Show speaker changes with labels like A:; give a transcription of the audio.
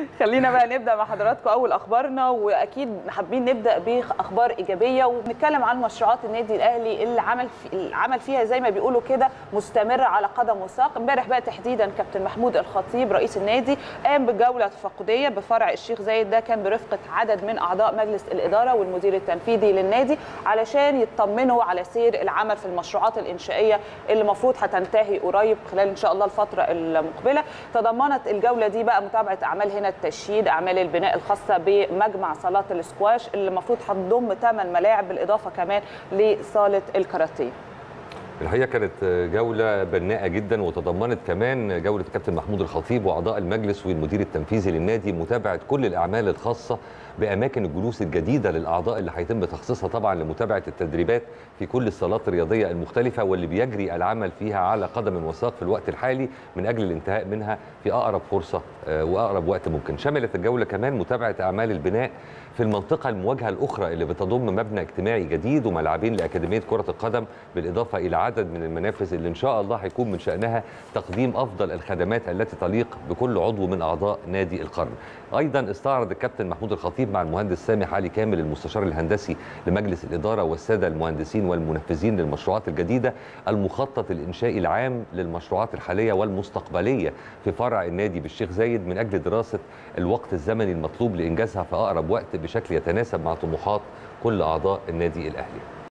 A: خلينا بقى نبدا مع حضراتكم اول اخبارنا، واكيد حابين نبدا باخبار ايجابيه ونتكلم عن مشروعات النادي الاهلي اللي عمل فيها زي ما بيقولوا كده مستمر على قدم وساق. امبارح بقى تحديدا كابتن محمود الخطيب رئيس النادي قام بجوله تفقديه بفرع الشيخ زايد، ده كان برفقه عدد من اعضاء مجلس الاداره والمدير التنفيذي للنادي علشان يطمنوا على سير العمل في المشروعات الانشائيه اللي المفروض هتنتهي قريب خلال ان شاء الله الفتره المقبله. تضمنت الجوله دي بقى متابعه اعمال هنا التشييد، اعمال البناء الخاصه بمجمع صالات الاسكواش اللي المفروض هتضم 8 ملاعب بالاضافه كمان لصاله الكاراتيه.
B: الحقيقه كانت جوله بناءه جدا، وتضمنت كمان جوله الكابتن محمود الخطيب واعضاء المجلس والمدير التنفيذي للنادي متابعه كل الاعمال الخاصه باماكن الجلوس الجديده للاعضاء اللي هيتم تخصيصها طبعا لمتابعه التدريبات في كل الصالات الرياضيه المختلفه واللي بيجري العمل فيها على قدم وساق في الوقت الحالي من اجل الانتهاء منها في اقرب فرصه واقرب وقت ممكن. شملت الجوله كمان متابعه اعمال البناء في المنطقه المواجهه الاخرى اللي بتضم مبنى اجتماعي جديد وملعبين لاكاديميه كره القدم، بالاضافه الى عدد من المنافذ اللي ان شاء الله هيكون من شانها تقديم افضل الخدمات التي تليق بكل عضو من اعضاء نادي القرن. ايضا استعرض الكابتن محمود الخطيب مع المهندس سامح علي كامل المستشار الهندسي لمجلس الاداره والساده المهندسين والمنفذين للمشروعات الجديده المخطط الانشائي العام للمشروعات الحاليه والمستقبليه في فرع النادي بالشيخ زايد من اجل دراسه الوقت الزمني المطلوب لانجازها في اقرب وقت بشكل يتناسب مع طموحات كل اعضاء النادي الاهلي.